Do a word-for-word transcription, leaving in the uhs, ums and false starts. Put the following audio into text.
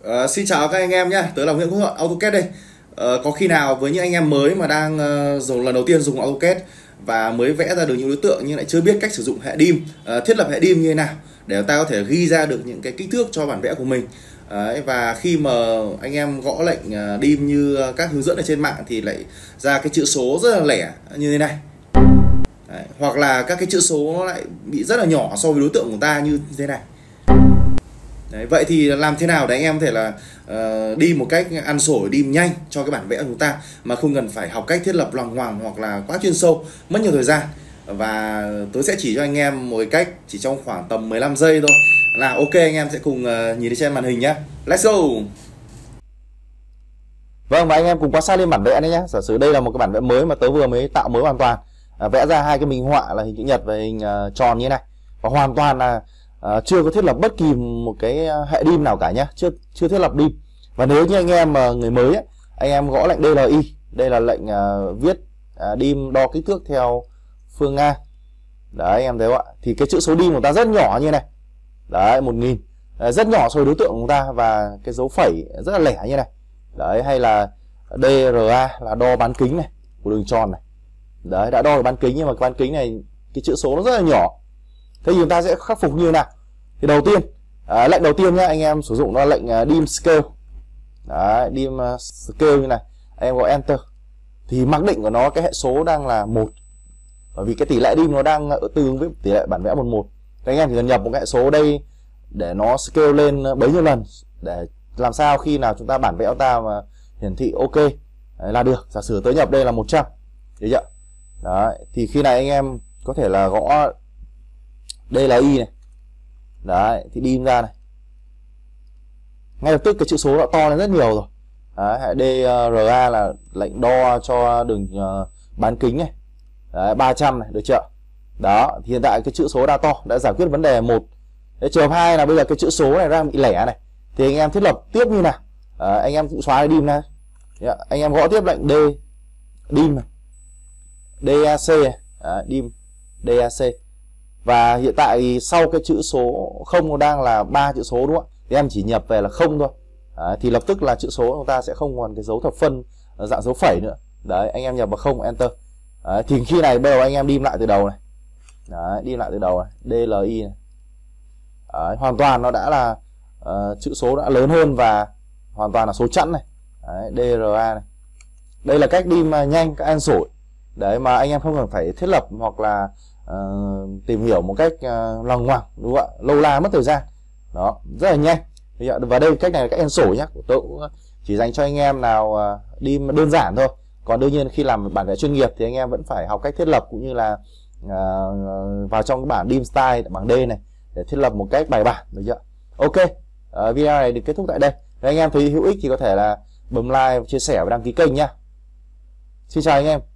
Ờ, xin chào các anh em nhé, tớ là Nguyễn Quốc Thuận, AutoCAD đây. Ờ, có khi nào với những anh em mới mà đang uh, dùng lần đầu tiên dùng AutoCAD và mới vẽ ra được những đối tượng nhưng lại chưa biết cách sử dụng hệ dim, uh, thiết lập hệ dim như thế nào để ta có thể ghi ra được những cái kích thước cho bản vẽ của mình. Đấy, và khi mà anh em gõ lệnh uh, dim như các hướng dẫn ở trên mạng thì lại ra cái chữ số rất là lẻ như thế này. Đấy, hoặc là các cái chữ số nó lại bị rất là nhỏ so với đối tượng của ta như thế này. Đấy, vậy thì làm thế nào để anh em có thể là uh, đi một cách ăn sổi, đi nhanh cho cái bản vẽ của chúng ta mà không cần phải học cách thiết lập loằng ngoằng hoặc là quá chuyên sâu, mất nhiều thời gian. Và tôi sẽ chỉ cho anh em một cách chỉ trong khoảng tầm mười lăm giây thôi là ok. Anh em sẽ cùng uh, nhìn thấy trên màn hình nhé. Let's go. Vâng, và anh em cùng quan sát lên bản vẽ đấy nhé. Giả sử đây là một cái bản vẽ mới mà tớ vừa mới tạo mới hoàn toàn, à, vẽ ra hai cái minh họa là hình chữ nhật và hình uh, tròn như thế này, và hoàn toàn là uh, chưa có thiết lập bất kỳ một cái hệ dim nào cả nhé, chưa chưa thiết lập dim. Và nếu như anh em mà uh, người mới ấy, anh em gõ lệnh đê lờ i, đây là lệnh uh, viết uh, dim đo kích thước theo phương ngang. Đấy anh em thấy không ạ? Thì cái chữ số dim của ta rất nhỏ như này. Đấy, một nghìn, rất nhỏ so với đối tượng của chúng ta, và cái dấu phẩy rất là lẻ như này. Đấy, hay là đê rờ a là đo bán kính này của đường tròn này. Đấy, đã đo được bán kính nhưng mà cái bán kính này cái chữ số nó rất là nhỏ. Thế thì chúng ta sẽ khắc phục như thế nào? Thì đầu tiên, à, lệnh đầu tiên nhá, anh em sử dụng nó là lệnh uh, dim scale. Đấy, dim uh, scale như này, anh em gọi enter. Thì mặc định của nó cái hệ số đang là một. Bởi vì cái tỷ lệ dim nó đang tương ứng với tỷ lệ bản vẽ một một. Các anh em chỉ cần nhập một cái hệ số đây để nó scale lên bấy nhiêu lần, để làm sao khi nào chúng ta bản vẽ ta mà hiển thị ok. Đấy, là được. Giả sử tới nhập đây là một trăm. Đấy chưa? Đấy, thì khi này anh em có thể là gõ đây là y này. Đấy, thì dim ra này. Ngay lập tức cái chữ số đã to lên rất nhiều rồi. Đấy, đê rờ a là lệnh đo cho đường uh, bán kính này. Đấy, ba trăm này, được chưa? Đó, thì hiện tại cái chữ số đã to, đã giải quyết vấn đề một. Đấy, trường hợp hai là bây giờ cái chữ số này đang bị lẻ này, thì anh em thiết lập tiếp như nào? Đấy, anh em cũng xóa cái dim này. Đấy, anh em gõ tiếp lệnh d dim này, dac này. Đấy, dim dac. Và hiện tại thì sau cái chữ số không nó đang là ba chữ số đúng không ạ? Thì em chỉ nhập về là không thôi. Đấy, thì lập tức là chữ số chúng ta sẽ không còn cái dấu thập phân dạng dấu phẩy nữa. Đấy, anh em nhập vào không, enter. Đấy, thì khi này bây giờ anh em dim lại từ đầu này. Đấy, dim lại từ đầu này, đê lờ i này. Đấy, hoàn toàn nó đã là uh, chữ số đã lớn hơn và hoàn toàn là số chẵn này. Đấy, đê rờ a này. Đây là cách dim uh, nhanh, các ăn sổi. Đấy, mà anh em không cần phải thiết lập hoặc là uh, tìm hiểu một cách uh, loằng ngoằng, đúng không ạ? Lâu la mất thời gian. Đó, rất là nhanh. Và đây cách này là cách ăn sổi nhé. Tôi cũng chỉ dành cho anh em nào uh, dim đơn giản thôi. Còn đương nhiên khi làm bản vẽ chuyên nghiệp thì anh em vẫn phải học cách thiết lập, cũng như là uh, vào trong cái bản dim style bảng D này để thiết lập một cách bài bản, được chưa? Ok, uh, video này được kết thúc tại đây. Nếu anh em thấy hữu ích thì có thể là bấm like, chia sẻ và đăng ký kênh nhé. Xin chào anh em.